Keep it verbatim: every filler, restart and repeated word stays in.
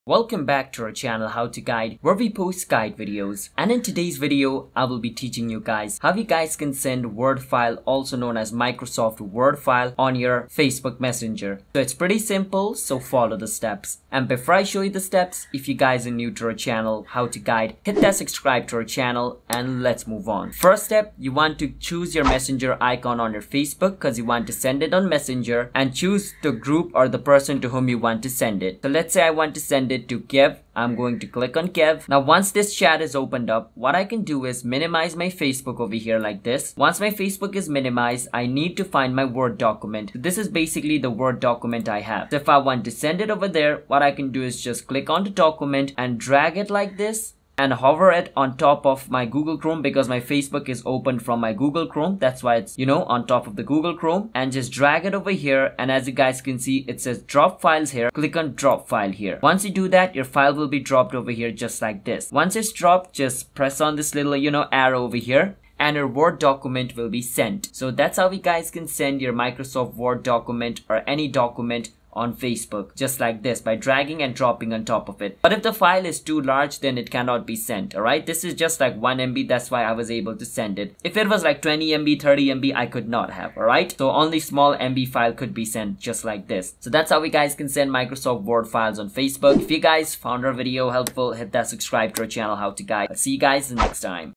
Welcome back to our channel How to Guide, where we post guide videos. And in today's video, I will be teaching you guys how you guys can send Word file, also known as Microsoft Word file, on your Facebook Messenger. So it's pretty simple, so follow the steps. And before I show you the steps, if you guys are new to our channel How to Guide, hit that subscribe to our channel and let's move on. First step, you want to choose your Messenger icon on your Facebook because you want to send it on Messenger, and choose the group or the person to whom you want to send it. So let's say I want to send it to Kev. I'm going to click on Kev. Now once this chat is opened up, what I can do is minimize my Facebook over here like this. Once my Facebook is minimized, I need to find my Word document. This is basically the Word document I have. So if I want to send it over there, what I can do is just click on the document and drag it like this and hover it on top of my Google Chrome, because my Facebook is opened from my Google Chrome. That's why it's, you know, on top of the Google Chrome, and just drag it over here. And as you guys can see, it says drop files here. Click on drop file here. Once you do that, your file will be dropped over here just like this. Once it's dropped, just press on this little, you know, arrow over here, and your Word document will be sent. So that's how you guys can send your Microsoft Word document or any document on Facebook, just like this, by dragging and dropping on top of it. But if the file is too large, then it cannot be sent. Alright, this is just like one M B, that's why I was able to send it. If it was like twenty M B, thirty M B, I could not have. Alright, so only small M B file could be sent just like this. So that's how we guys can send Microsoft Word files on Facebook. If you guys found our video helpful, hit that subscribe to our channel How to Guide. I'll see you guys next time.